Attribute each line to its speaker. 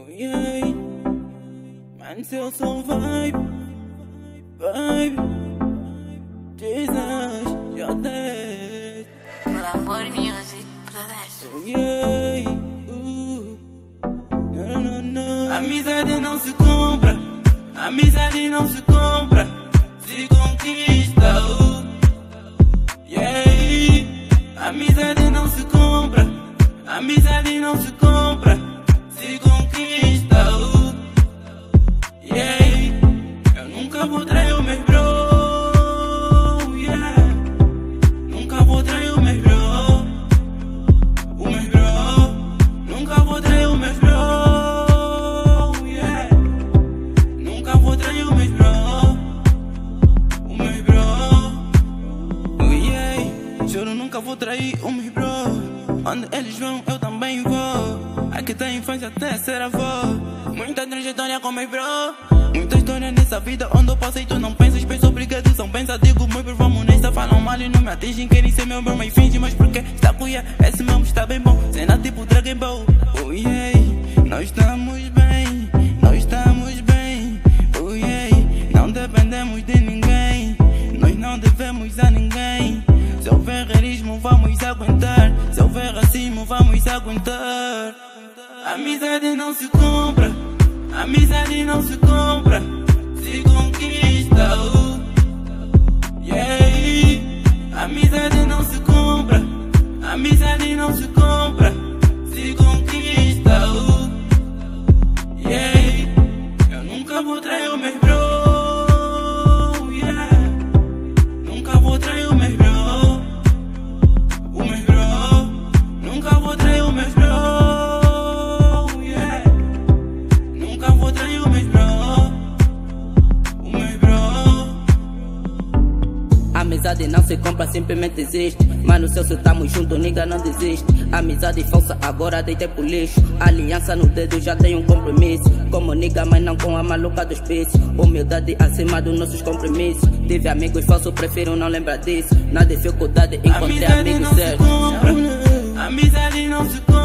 Speaker 1: yeah. Mano, se eu sou vibe, Jesus, já dei.
Speaker 2: Por amor music,
Speaker 1: Oh, yeah. No. Amizade não se compra, amizade não se compra, se conquista. Yeah. Amizade não se compra, amizade não se compra, se conquista. Yeah. Eu nunca vou trair o meu bro, yeah. Nunca vou trair o meu bro. Nunca vou trair o meu bro, yeah. Nunca vou trair o meu bro, oh, yeah. Juro, nunca vou trair o meu bro. Onde eles vão, eu também vou. Aqui tem infância até ser avó. Muita trajetória com meu bro. Muita história nessa vida onde eu passei, tu não pensas. Penso obrigado, são pensa, digo meu bro, vamos nessa. Falam mal e não me atingem, querem ser meu bro, mas finge. Mas porque está com esse mesmo está bem bom. Cena tipo Dragon Ball, oh yeah. Nós estamos bem, nós estamos bem, oh yeah. Não dependemos de ninguém, nós não devemos a ninguém. Se houver realismo vamos aguentar, se houver racismo vamos aguentar. Amizade não se compra, amizade não se compra, se conquista. Yeah. Amizade não se compra, amizade não se compra, se conquista. Yeah. Eu nunca vou trair o meu bro, yeah. Nunca vou trair o meu bro. Nunca vou trair o meu bro, yeah. Nunca vou trair o meu bro.
Speaker 3: Amizade não se compra, simplesmente existe. Mano, se tamo junto, nigga, não desiste. Amizade falsa, agora deitei pro lixo. Aliança no dedo, já tem um compromisso. Como nigga, mas não com a maluca dos peitos. Humildade acima dos nossos compromissos. Tive amigos falsos, prefiro não lembrar disso. Na dificuldade encontrei amigos certos.
Speaker 1: Amizade não se compra, amizade não se compra.